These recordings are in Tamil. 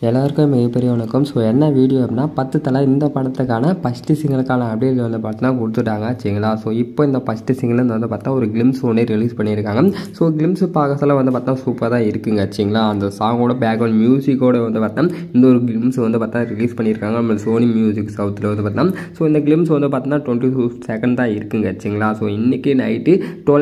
எல்லாருக்கும் மிகப்பெரிய வணக்கம். ஸோ என்ன வீடியோ அப்படின்னா 10 தலை இந்த படத்துக்கான ஃபஸ்ட்டு சிங்கிளுக்கான அப்டேட் வந்து பார்த்தீங்கன்னா கொடுத்துட்டாங்க சரிங்களா. ஸோ இப்போ இந்த ஃபஸ்ட்டு சிங்கிள் வந்து பார்த்தா ஒரு கிளிம்ஸ் ஒன்று ரிலீஸ் பண்ணியிருக்காங்க. ஸோ கிளிம்ஸ் பார்க்கறதுல வந்து பார்த்தா சூப்பராக தான் இருக்குங்க சரிங்களா. அந்த சாங்கோட பேக்ரவுண்ட் மியூசிக்கோட வந்து பார்த்தா இந்த ஒரு கிளிம்ஸ் வந்து பார்த்தா ரிலீஸ் பண்ணியிருக்காங்க நம்ம சோனி மியூசிக் சவுத்தில் வந்து பார்த்தா. ஸோ இந்த கிளிம்ஸ் வந்து பார்த்தீங்கன்னா 22 செகண்ட் தான் இருக்குங்க சரிங்களா. ஸோ இன்றைக்கி நைட்டு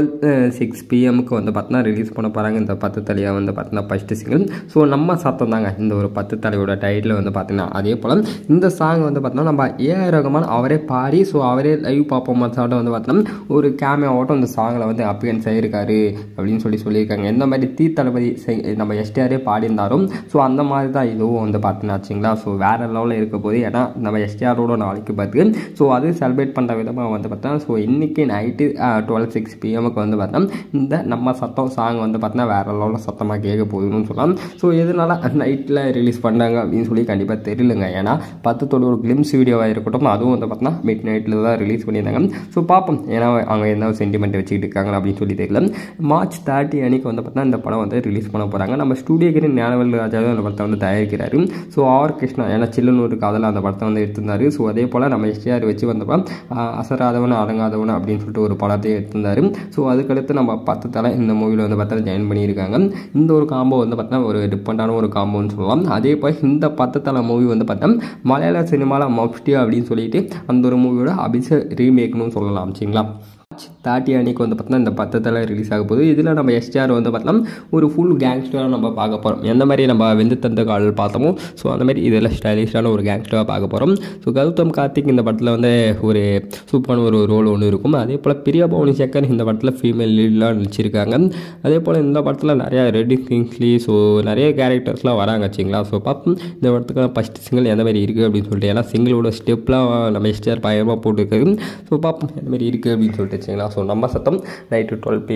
12:06 PM வந்து பார்த்தீங்கன்னா ரிலீஸ் பண்ண போகிறாங்க இந்த 10 தலையாக வந்து பார்த்தீங்கன்னா ஃபஸ்ட்டு சிங்கிள். ஸோ நம்ம சத்தம் தாங்க இந்த ஒரு 10 தலையோட டைட்டில் வந்து பார்த்தீங்கன்னா. அதே போல் இந்த சாங் வந்து பார்த்தோம்னா நம்ம ஏஆர் ரஹ்மான் அவரே பாடி ஸோ அவரே லைவ் பர்ஃபார்மன்ஸாக வந்து பார்த்தோம்னா ஒரு கேமியாவோட்டம் இந்த சாங்கில் வந்து அப்பியன்ஸ் ஆகிருக்காரு அப்படின்னு சொல்லியிருக்காங்க. எந்த மாதிரி தளபதி நம்ம எஸ்டிஆரே பாடியிருந்தாரும் ஸோ அந்த மாதிரி தான் இதுவும் வந்து பார்த்தீங்கன்னாச்சுங்களா. ஸோ வேறு லெவலில் இருக்க போது ஏன்னா நம்ம எஸ்டிஆரோட நாளைக்கு பார்த்து ஸோ அது செலிப்ரேட் பண்ணுற விதமாக வந்து பார்த்தா ஸோ இன்றைக்கி நைட்டு 12:06 PM வந்து பார்த்தா இந்த நம்ம சத்தம் சாங் வந்து பார்த்தீங்கன்னா வேறு லெவலில் சத்தமாக கேட்க போகுதுன்னு சொல்லலாம். ஸோ எதனால நைட்டில் ரிலீஸ் பண்ணாங்க அப்படின்னு சொல்லி கண்டிப்பாக தெரியலங்க. ஏன்னா 10 தோட ஒரு கிளிம்ஸ் வீடியோவாக இருக்கட்டும் அதுவும் வந்து பார்த்தீங்கன்னா மிட் நைட்டில் தான் ரிலீஸ் பண்ணியிருந்தாங்க. ஸோ பார்ப்போம் ஏன்னா அவங்க என்ன சென்டிமெண்ட் வச்சுக்கிட்டு இருக்காங்க அப்படின்னு சொல்லி தெரியல. March 30 அன்னைக்கு வந்து பார்த்தீங்கன்னா இந்த படம் வந்து ரிலீஸ் பண்ண போகிறாங்க. நம்ம ஸ்டூடியோக்கு ஞானவேல் ராஜா அந்த படத்தை வந்து தயாரிக்கிறாரு. ஸோ கிருஷ்ணா ஏன்னா சில்லுன்னு காதல் அந்த படத்தை வந்து எடுத்திருந்தாரு. ஸோ அதே போல் நம்ம எஸ்டிஆர் வச்சு வந்தப்போ அசராதவன் அடங்காதவன் அப்படின்னு சொல்லிட்டு ஒரு படத்தையும் எடுத்திருந்தாரு. ஸோ அதுக்கடுத்து நம்ம 10 தலை இந்த மூவியில் வந்து பார்த்தா ஜாயின் பண்ணியிருக்காங்க. இந்த ஒரு காம்போ வந்து பார்த்தீங்கன்னா ஒரு டிஃப்ரெண்டான ஒரு காம்போன்னு சொல்லலாம். அதே போல் இந்த 10 தலை மூவி வந்து பார்த்தா மலையாள சினிமாவில் மஃப்டி அப்படின்னு சொல்லிட்டு அந்த ஒரு மூவியோட அபிஷேக் ரீமேக்னு சொல்லலாம் சரிங்களா. March 30 அன்னைக்கு வந்து பார்த்தீங்கன்னா இந்த 10 தலை ரிலீஸ் ஆக போகுது. இதில் நம்ம எஸ்டிஆர் வந்து பார்த்தோம்னா ஒரு ஃபுல் கேங்ஸ்டராக நம்ம பார்க்க போகிறோம். எந்த மாதிரி நம்ம வெந்து தந்த கால் பார்த்தோமோ ஸோ அந்த மாதிரி இதில் ஸ்டைலிஷான ஒரு கேங்ஸ்டராக பார்க்க போகிறோம். ஸோ கௌதம் கார்த்திக் இந்த படத்தில் வந்து ஒரு சூப்பரான ஒரு ரோல் ஒன்று இருக்கும். அதே போல் பிரியா பவனி சேகர் இந்த படத்தில் ஃபீமேல் லீட்லாம் நடிச்சிருக்காங்க. அதே போல் இந்த படத்தில் நிறையா ரெட்டி கிங்ஸ்லி ஸோ நிறைய கேரக்டர்ஸ்லாம் வராங்க வச்சிங்களா. ஸோ பார்ப்போம் இந்த படத்துக்கான ஃபஸ்ட் சிங்கிள் எந்த மாதிரி இருக்குது அப்படின்னு சொல்லிட்டு. ஏன்னா சிங்கிளோட ஸ்டெப்லாம் நம்ம எஸ்டிஆர் பயமாக போட்டுருக்காரு. ஸோ பார்ப்போம் எந்த மாதிரி இருக்குது அப்படின்னு சொல்லிட்டு வச்சிங்களா. ஸோ நம்ம சத்தம் நைட்டு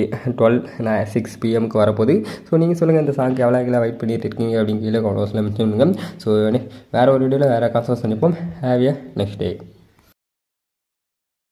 12:06 PM வரப்போகுது. ஸோ நீங்கள் சொல்லுங்கள் இந்த சாங்க்கு எவ்வளோ வெயிட் பண்ணிட்டு இருக்கீங்க அப்படின்னு கீழே கமெண்ட்ஸில் மென்ஷன் பண்ணுங்கள். ஸோ வேறு ஒரு வீடியோவில் வேறு காசை சந்திப்போம். Have a next day.